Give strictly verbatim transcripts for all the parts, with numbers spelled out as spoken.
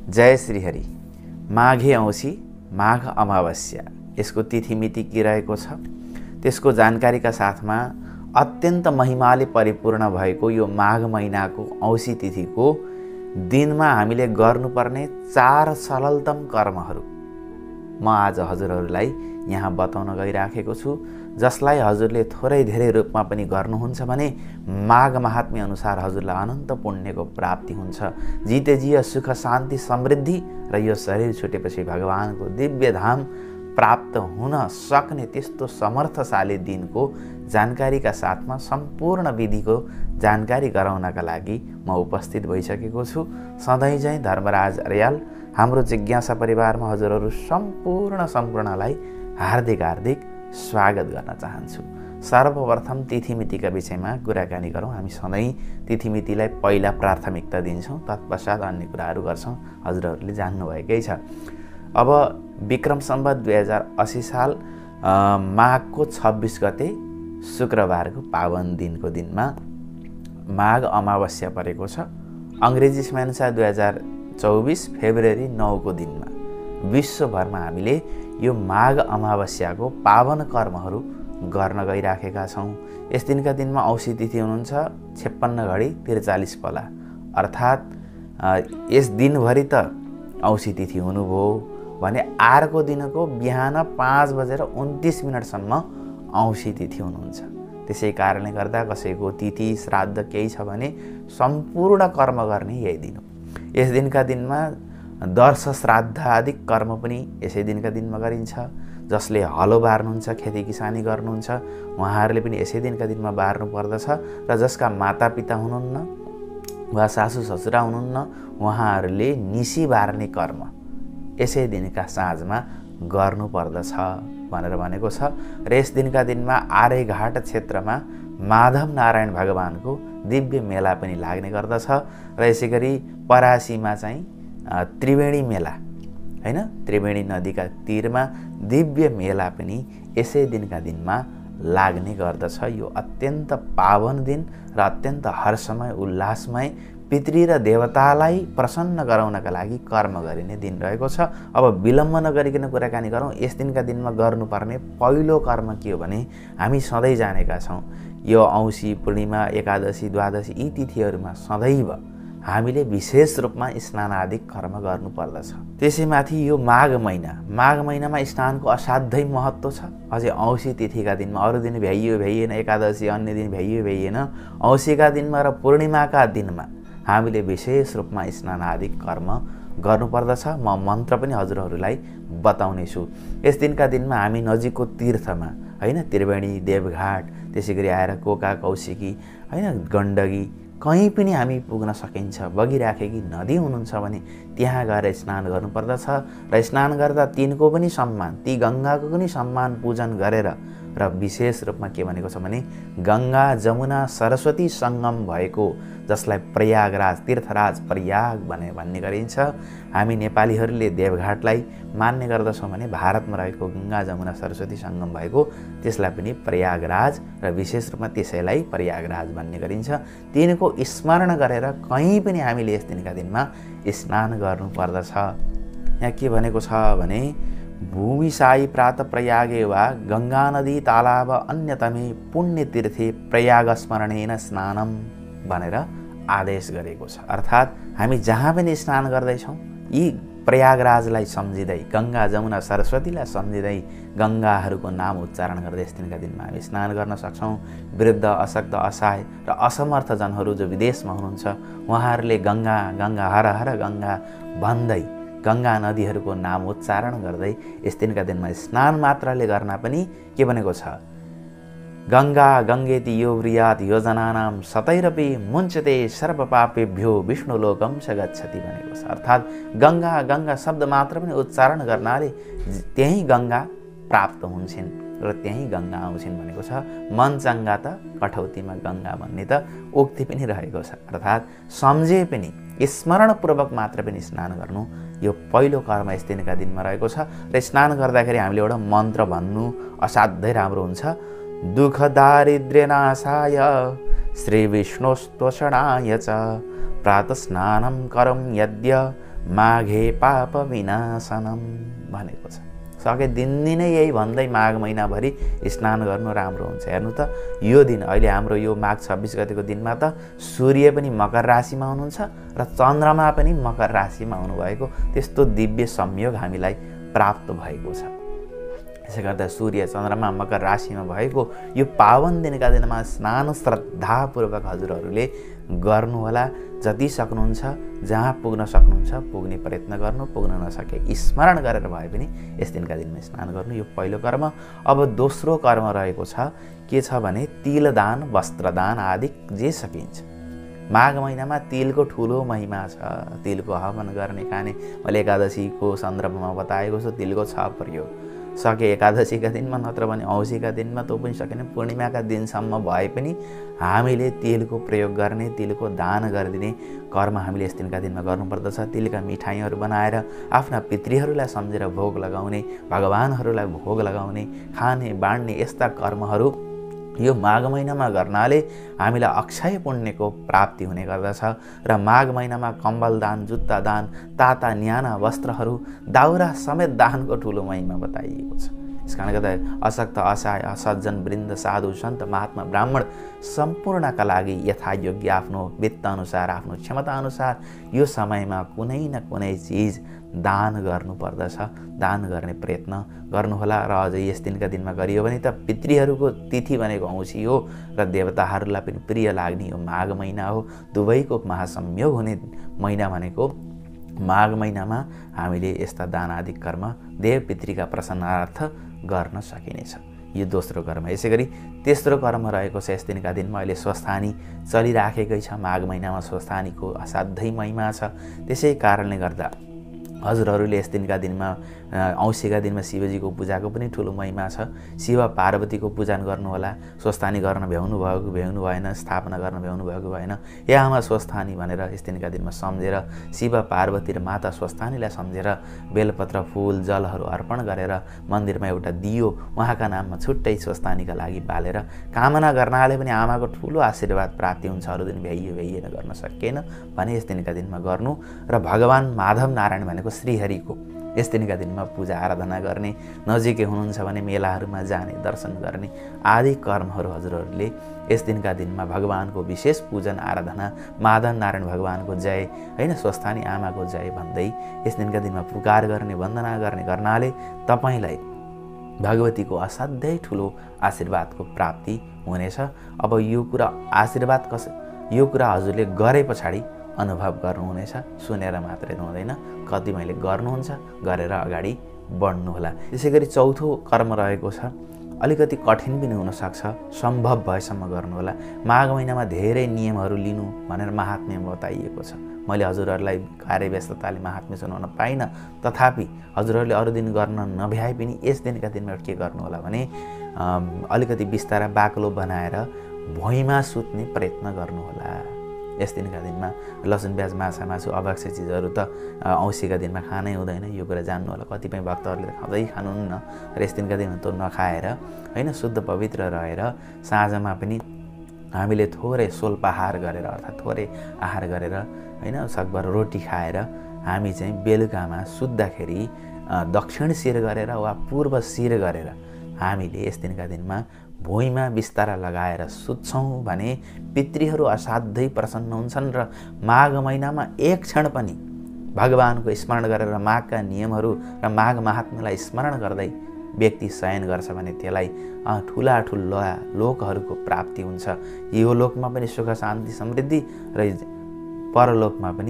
जय श्रीहरि। माघे औँसी माघ अमावस्या यसको तिथि मिति के रहेको छ त्यसको जानकारीका साथमा अत्यन्त महिमाले परिपूर्ण भएको यो माघ महिनाको औँसी तिथिको दिनमा हामीले गर्नुपर्ने चार सरलतम कर्महरू म आज हजुरहरूलाई यहाँ बताउन गइराखेको छु, जसलाई हजुरले थोरै धेरै रूपमा पनि गर्नुहुन्छ भने माघ महात्म्य अनुसार हजुरलाई अनन्त पुण्यको प्राप्ति हुन्छ। जिते जिय सुख शान्ति समृद्धि र यो शरीर छुटेपछि भगवानको दिव्य धाम प्राप्त हुन सक्ने त्यस्तो समर्थशाली दिनको जानकारीका साथमा सम्पूर्ण विधिको जानकारी गराउनका लागि म उपस्थित भइसकेको छु। सधैँ चाहिँ धर्मराज अर्याल हाम्रो जिज्ञासा परिवारमा हजुरहरू सम्पूर्ण सम्पूर्णलाई हार्दिक हार्दिक स्वागत गर्न चाहन्छु। सर्वप्रथम तिथिमितिका विषयमा कुराकानी गरौँ। हामी सधैँ तिथिमितिलाई पहिला प्राथमिकता दिन्छौँ, तत्पश्चात अन्य कुराहरू गर्छौँ, हजुरहरूले जान्नुभएकै छ। अब विक्रम सम्वत दुई हजार अस्सी साल माघको छब्बिस गते शुक्रबारको पावन दिनको दिनमा माघ अमावस्या परेको छ। अङ्ग्रेजी समयअनुसार दुई हजार चौबिस फेब्रुअरी नौको दिनमा विश्वभरमा हामीले यो माघ अमावस्याको पावन कर्महरू गर्न गइराखेका छौँ। यस दिनका दिनमा औँसी तिथि हुनुहुन्छ छप्पन्न घडी त्रिचालिस पला, अर्थात् यस दिनभरि त औँसी तिथि हुनुभयो भने अर्को दिनको बिहान पाँच बजेर उन्तिस मिनटसम्म औँसी तिथि हुनुहुन्छ। त्यसै कारणले गर्दा कसैको तिथि श्राद्ध केही छ भने सम्पूर्ण कर्म गर्ने यही दिन हो। यस दिनका दिनमा दर्श श्राद्ध आदि कर्म पनि यसै दिनका दिनमा गरिन्छ। जसले हलो बार्नुहुन्छ, खेती किसानी गर्नुहुन्छ, उहाँहरूले पनि यसै दिनका दिनमा बार्नु पर्दछ र जसका मातापिता हुनुहुन्न वा सासू ससुरा हुनुहुन्न उहाँहरूले निसी बार्ने कर्म यसै दिनका साँझमा गर्नुपर्दछ भनेर भनेको छ। र यस दिनका दिनमा आर्यघाट क्षेत्रमा माधव नारायण भगवानको दिव्य मेला पनि लाग्ने गर्दछ र यसै गरी परासीमा चाहिँ त्रिवेणी मेला हैन, त्रिवेणी नदीका तीरमा दिव्य मेला पनि यसै दिनका दिनमा लाग्ने गर्दछ। यो अत्यन्त पावन दिन र अत्यन्त हर्षमय उल्लासमय पितृ र देवतालाई प्रसन्न गराउनका लागि कर्म गरिने दिन रहेको छ। अब विलम्ब नगरिकन कुराकानी गरौँ। यस दिनका दिनमा गर्नुपर्ने पहिलो कर्म के हो भने हामी सधैँ जानेका छौँ यो औँसी पूर्णिमा एकादशी द्वादशी यी तिथिहरूमा सदैव हामीले विशेष रूपमा स्नान आदि कर्म गर्नुपर्दछ। त्यसैमाथि यो माघ महिना माघ महिनामा स्नानको असाध्यै महत्त्व छ। अझै औँसी तिथिका दिनमा अरू दिन भ्याइयो भ्याइएन, एकादशी अन्य दिन भ्याइयो भ्याइएन, औँसीका दिनमा र पूर्णिमाका दिनमा हामीले विशेष रूपमा स्नान आदि कर्म गर्नुपर्दछ। म मन्त्र पनि हजुरहरूलाई बताउने छु। यस दिनका दिनमा हामी नजिकको तीर्थमा हैन, त्रिवेणी देवघाट त्यसै गरी आएर कोका कौशिकी हैन, गण्डकी कहीँ पनि हामी पुग्न सकिन्छ। बगिराखेकी नदी हुनुहुन्छ भने त्यहाँ गएर स्नान गर्नुपर्दछ र स्नान गर्दा तिनको पनि सम्मान, ती गङ्गाको पनि सम्मान पूजन गरेर र विशेष रूपमा के भनेको छ भने गङ्गा जमुना सरस्वती सङ्गम भएको जसलाई प्रयागराज तीर्थराज प्रयाग भने भन्ने गरिन्छ। हामी नेपालीहरूले देवघाटलाई मान्ने गर्दछौँ भने भारतमा रहेको गङ्गा जमुना सरस्वती सङ्गम भएको त्यसलाई पनि प्रयागराज र विशेष रूपमा त्यसैलाई प्रयागराज भन्ने गरिन्छ। तिनको स्मरण गरेर कहीँ पनि हामीले यस दिनका दिनमा स्नान गर्नुपर्दछ। यहाँ के भनेको छ भने भूमि साई प्रात प्रयागे वा गङ्गा नदी तालाब अन्यतमे पुण्यतीर्थे प्रयाग स्मरणेन स्नानम भनेर आदेश गरेको छ। अर्थात् हामी जहाँ पनि स्नान गर्दैछौँ यी प्रयागराजलाई सम्झिँदै, गङ्गा जमुना सरस्वतीलाई सम्झिँदै गङ्गाहरूको नाम उच्चारण गर्दै यस दिनका दिनमा हामी स्नान गर्न सक्छौँ। वृद्ध अशक्त असहाय र असमर्थ जनहरू जो विदेशमा हुनुहुन्छ उहाँहरूले गङ्गा गङ्गा हर हर गङ्गा भन्दै गङ्गा नदीहरूको नाम उच्चारण गर्दै यस दिनका दिनमा स्नान मात्रले गर्न पनि के भनेको छ, गङ्गा गङ्गेति यो व्रियात योजनानाम सतैरपि मुञ्चते सर्वपापेभ्यो विष्णुलोकम स गच्छति भनेको छ। अर्थात् गङ्गा गङ्गा शब्द मात्र पनि उच्चारण गर्नाले त्यही गङ्गा प्राप्त हुन्छन् र त्यही गङ्गा आउँछिन् भनेको छ। मन चङ्गा त कठौतीमा गङ्गा भन्ने त उक्ति पनि रहेको छ। अर्थात् सम्झे पनि स्मरणपूर्वक मात्र पनि स्नान गर्नु यो पहिलो कर्म यस दिनका दिनमा रहेको छ। र स्नान गर्दाखेरि हामीले एउटा मन्त्र भन्नु असाध्यै राम्रो हुन्छ। दुःख दारिद्र्य नाशाय श्री विष्णुस्तोषणाय च प्रातः स्नानं करं यद्य माघे पाप विनाशनम भनेको छ। सके दिनदिनै यही भन्दै माघ महिनाभरि स्नान गर्नु राम्रो हुन्छ। हेर्नु त यो दिन अहिले हाम्रो यो माघ छब्बिस गतेको दिनमा त सूर्य पनि मकर राशिमा हुनुहुन्छ र चन्द्रमा पनि मकर राशिमा हुनुभएको त्यस्तो दिव्य संयोग हामीलाई प्राप्त भएको छ। त्यसै गर्दा सूर्य चन्द्रमा मकर राशिमा भएको यो पावन दिनका दिनमा स्नान श्रद्धापूर्वक हजुरहरूले गर्नुहोला। जति सक्नुहुन्छ जहाँ पुग्न सक्नुहुन्छ पुग्ने प्रयत्न गर्नु, पुग्न नसके स्मरण गरेर भए पनि यस दिनका दिनमा स्नान गर्नु, यो पहिलो कर्म। अब दोस्रो कर्म रहेको छ के छ भने तिलदान, वस्त्रदान आदि जे सकिन्छ। माघ महिनामा तिलको ठुलो महिमा छ। तिलको हवन गर्ने खाने मैले एकादशीको सन्दर्भमा बताएको छु। तिलको छ प्रयोग। सके एकादशीका दिनमा नत्र भने औँसीका दिनमा, त्यो पनि सकेन पूर्णिमाका दिनसम्म भए पनि हामीले तिलको प्रयोग गर्ने, तिलको दान गरिदिने कर्म हामीले यस दिनका दिनमा गर्नुपर्दछ। तिलका मिठाईहरू बनाएर आफ्ना पितृहरूलाई सम्झेर भोग लगाउने, भगवानहरूलाई भोग लगाउने, खाने बाँड्ने यस्ता कर्महरू यो माघ महिनामा गर्नाले हामीलाई अक्षय पुण्यको प्राप्ति हुने गर्दछ। र माघ महिनामा कम्बल दान, जुत्ता दान, ताता न्याना वस्त्रहरू, दाउरा समेत दानको ठुलो महिमा बताइएको छ। यस कारणले गर्दा अशक्त, असहाय, सज्जन वृन्द, साधु, सन्त, महात्मा, ब्राह्मण सम्पूर्णका लागि यथायोग्य आफ्नो वित्त अनुसार, आफ्नो क्षमता अनुसार यो समयमा कुनै न कुनै चिज दान गर्नुपर्दछ। दान गर्ने प्रयत्न गर्नुहोला। र अझै यस दिनका दिनमा गरियो भने त पितृहरूको तिथि भनेको औँसी हो र देवताहरूलाई पनि प्रिय लाग्ने यो माघ महिना हो। दुवैको महासंयोग हुने महिना भनेको माघ महिनामा हामीले यस्ता दान आदि कर्म देव पितृका प्रसन्नार्थ गर्न सकिनेछ। यो दोस्रो कर्म। यसै गरी तेस्रो कर्म रहेको छ यस दिनका दिनमा अहिले स्वस्थानी चलिराखेकै छ। माघ महिनामा स्वस्थानीको असाध्यै महिमा छ। त्यसै कारणले गर्दा हजुरहरूले यस दिनका दिनमा औँसीका दिनमा शिवजीको पूजाको पनि ठुलो महिमा छ। शिव पार्वतीको पूजन गर्नुहोला। स्वस्थानी गर्न भ्याउनु भएको भ्याउनु भएन, स्थापना गर्न भ्याउनु भएको भएन, यहाँ स्वस्थानी भनेर यस दिनका दिनमा सम्झेर शिव पार्वती र माता स्वस्थानीलाई सम्झेर बेलपत्र, फुल, जलहरू अर्पण गरेर मन्दिरमा एउटा दियो उहाँका नाममा छुट्टै स्वस्थानीका लागि बालेर कामना गर्नाले पनि आमाको ठुलो आशीर्वाद प्राप्ति हुन्छ। अरू दिन भ्याइयो भ्याइएन गर्न सकिएन भने यस दिनका दिनमा गर्नु। र भगवान् माधव नारायण भनेको श्रीहरिको यस दिनका दिनमा पूजा आराधना गर्ने, नजिकै हुनुहुन्छ भने मेलाहरूमा जाने, दर्शन गर्ने आदि कर्महरू हजुरहरूले यस दिनका दिनमा भगवानको विशेष पूजन आराधना, माधव नारायण भगवानको जय, होइन स्वस्थानी आमाको जय भन्दै यस दिनका दिनमा पुकार गर्ने, वन्दना गर्ने गर्नाले तपाईँलाई भगवतीको असाध्यै ठुलो आशीर्वादको प्राप्ति हुनेछ। अब यो कुरा आशीर्वाद कस यो कुरा हजुरले गरे पछाडि अनुभव गर्नुहुनेछ, सुनेर मात्रै हुँदैन। कति मैले गर्नुहुन्छ, गरेर अगाडि बढ्नुहोला। त्यसै गरी चौथो कर्म रहेको छ, अलिकति कठिन पनि हुनसक्छ, सम्भव भएसम्म गर्नुहोला। माघ महिनामा धेरै नियमहरू लिनु भनेर महात्म्य बताइएको छ। मैले हजुरहरूलाई कार्यव्यस्तताले महात्म्य सुनाउन पाइनँ, तथापि हजुरहरूले अरू दिन गर्न नभ्याए पनि यस दिनका दिनमा के गर्नुहोला भने अलिकति बिस्तारा बाक्लो बनाएर भुइँमा सुत्ने प्रयत्न गर्नुहोला। यस दिनका दिनमा लसुन, प्याज, माछा, मासु, अभक्ष्य चिजहरू त औँसीका दिनमा खानै हुँदैन। यो कुरा जान्नु होला। कतिपय भक्तहरूले त खाँदै खानुहुन्न र यस दिनका दिनमा त्यो नखाएर होइन शुद्ध पवित्र रहेर साँझमा पनि हामीले थोरै सोल्पाहार गरेर अर्थात् थोरै आहार गरेर होइन सकभर रोटी खाएर हामी चाहिँ बेलुकामा सुत्दाखेरि दक्षिण शिर गरेर वा पूर्व शिर गरेर हामीले यस दिनका दिनमा भुइँमा बिस्तारा लगाएर सुत्छौँ भने पितृहरू असाध्यै प्रसन्न हुन्छन् र माघ महिनामा एक क्षण पनि भगवानको स्मरण गरेर माघका नियमहरू र माघ महात्म्यलाई स्मरण गर्दै व्यक्ति शयन गर्छ भने त्यसलाई ठुला ठुला लोकहरूको प्राप्ति हुन्छ। यो लोकमा पनि सुख, शान्ति, समृद्धि र परलोकमा पनि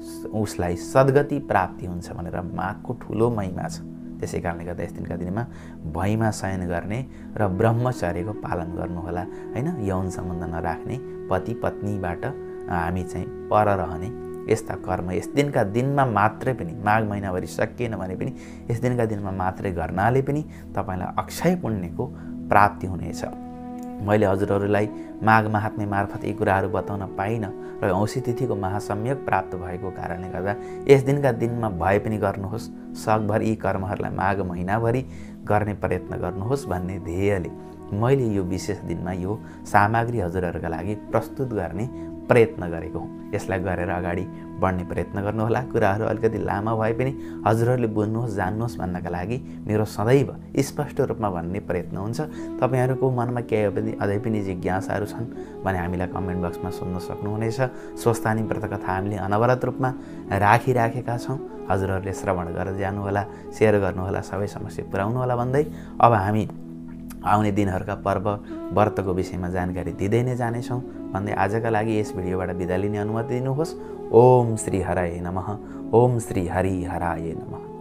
उसलाई सद्गति प्राप्ति हुन्छ भनेर माघको ठुलो महिमा छ। त्यसै कारणले गर्दा यस दिनका दिनमा भुइँमा शयन गर्ने र ब्रह्मचर्यको पालन गर्नुहोला। होइन यौन सम्बन्ध नराख्ने, पति पत्नीबाट हामी चाहिँ पर रहने यस्ता कर्म यस दिनका दिनमा मात्रै पनि, माघ महिनाभरि सकिएन भने पनि यस दिनका दिनमा मात्रै गर्नाले पनि तपाईँलाई अक्षय पुण्यको प्राप्ति हुनेछ। मैले हजुरहरूलाई माघ महात्म्य मार्फत यी कुराहरू बताउन पाइनँ र औँसी तिथिको महासम्यक प्राप्त भएको कारणले गर्दा यस दिनका दिनमा भए पनि गर्नुहोस्। सकभर यी कर्महरूलाई माघ महिनाभरि गर्ने प्रयत्न गर्नुहोस् भन्ने ध्येयले मैले यो विशेष दिनमा यो सामग्री हजुरहरूका लागि प्रस्तुत गर्ने प्रयत्न गरेको हुँ। यसलाई गरेर अगाडि बढ्ने प्रयत्न गर्नुहोला। कुराहरू अलिकति लामा भए पनि हजुरहरूले बुझ्नुहोस्, जान्नुहोस् भन्नका लागि मेरो सदैव स्पष्ट रूपमा भन्ने प्रयत्न हुन्छ। तपाईँहरूको मनमा केही पनि अझै पनि जिज्ञासाहरू छन् भने हामीलाई कमेन्ट बक्समा सोध्न सक्नुहुनेछ। स्वस्थानी व्रतकथा हामीले अनवरत रूपमा राखिराखेका छौँ। हजुरहरूले श्रवण गरेर जानुहोला, सेयर गर्नुहोला, सबै समस्या पुर्याउनुहोला भन्दै अब हामी आउने दिनहरूका पर्व व्रतको विषयमा जानकारी दिँदै नै जानेछौँ भन्दै आजका लागि यस भिडियोबाट बिदा लिने अनुमति दिनुहोस्। ओम श्री हराय नमः। ओम श्री हरि हराय नमः।